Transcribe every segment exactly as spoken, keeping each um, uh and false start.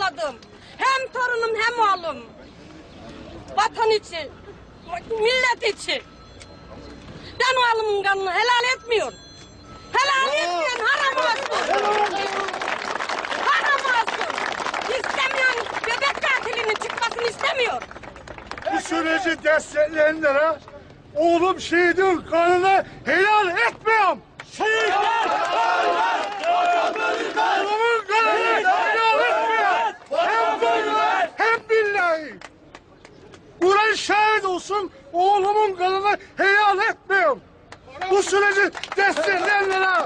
evladım. Hem torunum hem oğlum. Vatan için, millet için. Ben oğlumun kanını helal etmiyorum. Helal etmiyorum, haram olsun. Haram olsun. İstemiyorum, bebek katilinin çıkmasını istemiyorum. Bu süreci destekleyenlere oğlum şehidin kanını helal etmiyorum. Şehitler! Oğlumun kanını helal etmiyorum. Hem vallahi hem billahi. Kur'an şahit olsun, oğlumun kanını helal etmiyorum. Bu süreci destekleyenlere.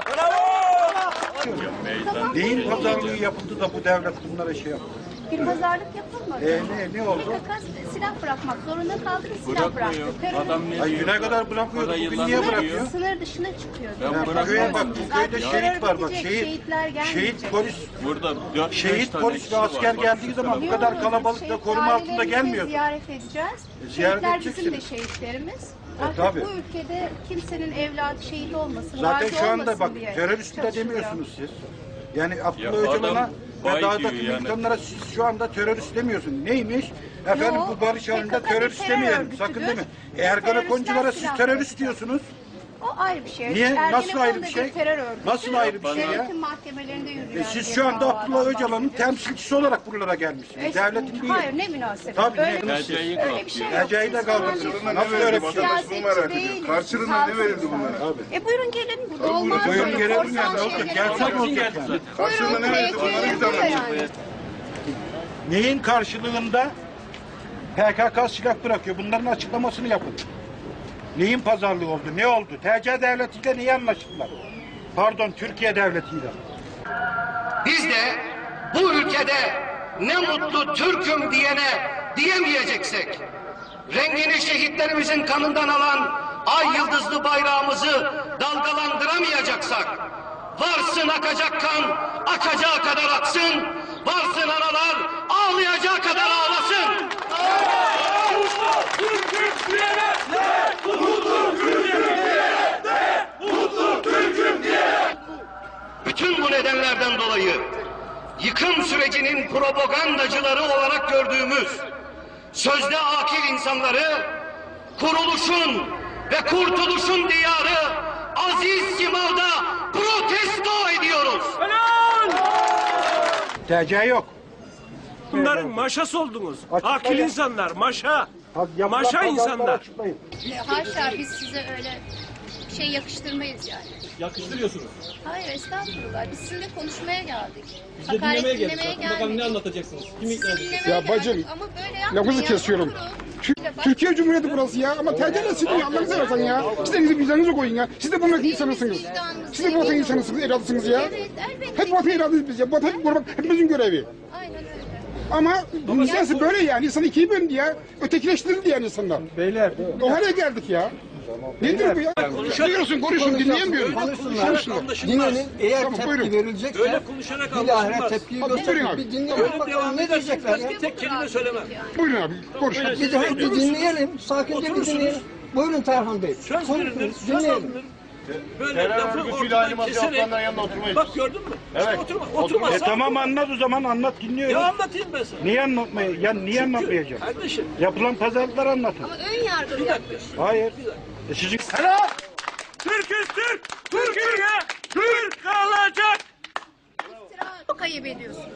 Neyin pazarlığı yapıldı da bu devlet bunlara şey yaptı? Bir pazarlık yapılmadı. Ee, ne, ne oldu? P K K silah bırakmak zorunda kaldı ve silah bıraktı. Terörist Ay güne kadar bırakıyordu, bugün niye bırakıyor? sınır dışına çıkıyor. Ya, köye bak, bu köyde şehit var bak, şehit, Şehitler gelmeyecek. şehit polis, Burada dört, şehit polis ve asker geldiği zaman bu kadar kalabalıkta koruma altında gelmiyor. Ziyaret edeceğiz. Ziyaret Şehitler bizim de edeceksiniz. şehitlerimiz. E, Artık tabii. bu ülkede kimsenin evladı şehit olmasın, Zaten gazi şu anda olmasın bak diye terörist de çalışılıyor. demiyorsunuz siz. Yani Ya Abdullah Öcalan'a adam ve bay dağdaki diyor yani. militanlara siz şu anda terörist demiyorsun. Neymiş? Efendim Yo, bu barış halinde P K K bir terörist terör demeyelim. örgütüdür. Sakın deme. Ve Ergenekonculara teröristler siz silah terörist bırakıyor. diyorsunuz. O ayrı bir şey. Niye? Nasıl Ergenekon ayrı da bir şey? terör örgütü. Nasıl ayrı bir şey ya? Devletin mahkemelerinde yürüyen E siz bir şu anda davadan Abdullah Öcalan'ın bahsediyoruz. temsilcisi olarak buralara gelmişsiniz. E, Devletin değil. Hayır ne münasebet. Tabii, öyle, ne- bir, Ece'yi öyle bir şey yok. Ece'yi de Siz kaldırdınız. falan- Nasıl öyle bir şey? Siyasetçi değiliz. Karşılığında ne verildi bunlara? Abi. E buyurun gelin. Burada olmaz. Buyurun böyle gelelim korsan yani. şeyleri Gelsek olmaz. olacak yani. Karşılığında ne Buyurun verildi bunlara? tevekkül Bir ediyor zaman. yani. Neyin karşılığında P K K silah bırakıyor? Bunların açıklamasını yapın. Neyin pazarlığı oldu? Ne oldu? T C devletiyle niye anlaştılar? Pardon, Türkiye devletiyle. Biz de bu ülkede ne mutlu Türk'üm diyene diyemeyeceksek, rengini şehitlerimizin kanından alan ay yıldızlı bayrağımızı dalgalandıramayacaksak, varsın akacak kan, akacağı kadar aksın, varsın analar ağlayacağı kadar ağlasın. Bütün bu nedenlerden dolayı yıkım sürecinin propagandacıları olarak gördüğümüz sözde akil insanları kuruluşun ve kurtuluşun diyarı Aziz Simav'da protesto ediyoruz. T C yok. Bunların maşası oldunuz. Açıklayın. Akil insanlar, maşa. Bak, yapılan Maşa pazarlıkları insanlar. açıklayın. Haşa biz size öyle bir şey yakıştırmayız yani. Yakıştırıyorsunuz. Hayır estağfurullah. Biz sizinle konuşmaya geldik. Biz de Hakaret dinlemeye geldik. dinlemeye Bakın bakalım ne gelmedik. anlatacaksınız? Kimi ikna Sizi edeceksiniz? dinlemeye Ya bacım, geldik ama böyle yapmayın. lafınızı ya, kesiyorum. oturun. Tü- Türkiye Cumhuriyeti burası ya ama T C'yle silin ya Allah'ını seversen ya. Siz de bizi vicdanınızı koyun ya. Siz de bu ülkenin insanısınız. Siz de bu vatan insanısınız, evladısınız ya. Evet elbette. Hep vatan evladıyız biz ya. Vatan korumak hepimizin görevi. Aynen öyle. Ama bu insansı böyle yani. İnsan ikiye bölündü ya. Ötekileştirildi yani insanlar. Beyler. O hale geldik ya. Nedir bu ya? Diyorsun konuşun dinleyemiyorum. Konuşsunlar. Dinlenin. Eğer Tamam, tepki buyurun. verilecekse Öyle konuşarak bilahare anlaşılmaz. tepkiyi Buyurun gösterin. abi. Bir dinleyelim Öyle bakalım devam ne edersiniz. diyecekler ya. Bir tek kelime söylemem. Buyurun abi konuş. Bir de bir dinleyelim. Sakince bir Oturursunuz. dinleyelim. Buyurun Tarhan Bey. Söz Konuşun, verilir, söz dinleyelim. alınır. Böyle lafı ortadan keserek. Bak gördün mü? Evet. Oturma, oturma. E tamam anlat o zaman anlat dinliyorum. Ya anlatayım ben sana. Niye anlatmaya? Ya niye anlatmayacağım? Kardeşim. Yapılan pazarlıkları anlatın. Ama ön yargılı yapmış. Hayır. E sizin Türk'üz Türk. Türkiye Türk kalacak. Çok ayıp ediyorsunuz.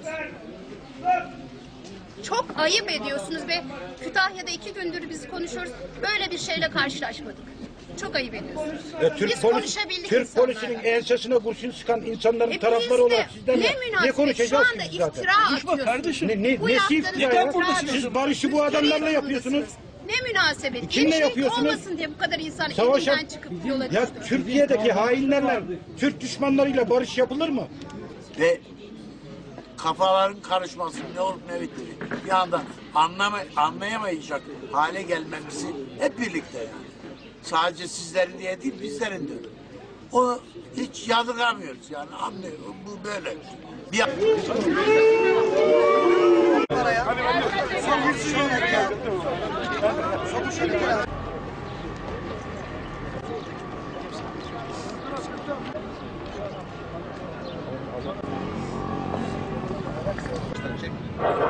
Çok ayıp ediyorsunuz ve Kütahya'da iki gündür biz konuşuyoruz. Böyle bir şeyle karşılaşmadık. Çok ayıp ediyorsunuz. E, Türk biz polis, konuşabildik Türk insanlarla. polisinin ensesine kurşun sıkan insanların E, tarafları biz de olarak sizden ne ne münasebet konuşacağız şu anda siz zaten? iftira Konuşma atıyorsunuz. kardeşim. Ne, ne, Bu nesi yaptığınız iftira neden ya? buradasınız? Siz barışı bu adamlarla yapıyorsunuz. Ne münasebet. Kimle Bir şey yapıyorsunuz? olmasın diye bu kadar insan Savaşa- evinden çıkıp yola Ya çıktı. Türkiye'deki hainlerle Türk düşmanlarıyla barış yapılır mı? Ve kafaların karışması ne olup ne bittiğini bir anda anlama, anlayamayacak hale gelmemizi hep birlikte yani. Sadece sizlerin diye değil bizlerin de. Onu hiç yadırgamıyoruz yani anlıyoruz. Bu böyle. Bir Hadi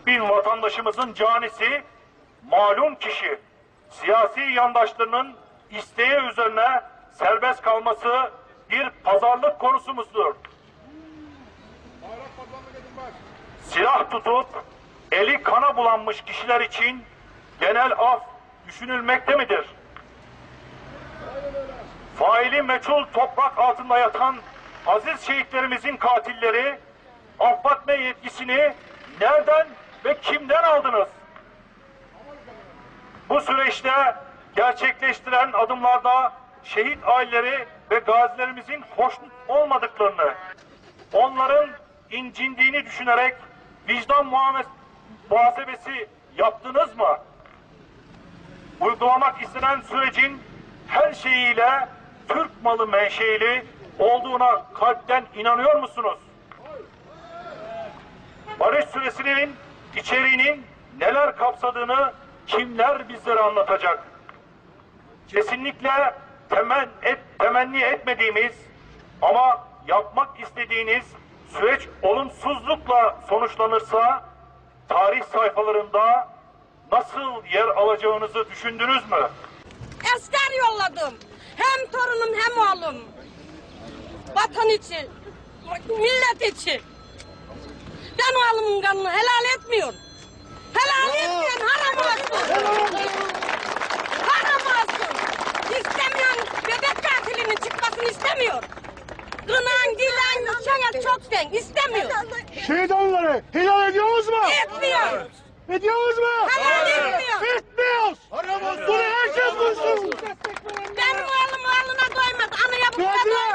bin vatandaşımızın canisi malum kişi siyasi yandaşlarının isteği üzerine serbest kalması bir pazarlık konusumuzdur. Silah tutup eli kana bulanmış kişiler için genel af düşünülmekte midir? Faili meçhul toprak altında yatan aziz şehitlerimizin katilleri affetme yetkisini nereden ve kimden aldınız? Bu süreçte gerçekleştiren adımlarda şehit aileleri ve gazilerimizin hoşnut olmadıklarını, onların incindiğini düşünerek vicdan muhasebesi yaptınız mı? Uygulamak istenen sürecin her şeyiyle Türk malı menşeili olduğuna kalpten inanıyor musunuz? Barış süresinin içeriğinin neler kapsadığını kimler bizlere anlatacak? Kesinlikle temen et, temenni etmediğimiz ama yapmak istediğiniz süreç olumsuzlukla sonuçlanırsa tarih sayfalarında nasıl yer alacağınızı düşündünüz mü? Asker yolladım. Hem torunum hem oğlum. Vatan için, millet için. Ben oğlumun kanını helal etmiyorum. Helal etmiyorum, haram olsun. Haram olsun. İstemiyorum, bebek katilinin çıkmasını istemiyor. Kınan, dilen, şeye çok sen, istemiyor. Şehit onları helal ediyoruz mu? Etmiyoruz. Ediyoruz mu? Helal etmiyor. Etmiyoruz. Bunu herkes duysun. Benim oğlum oğluna doymadı, anaya babaya doymadı.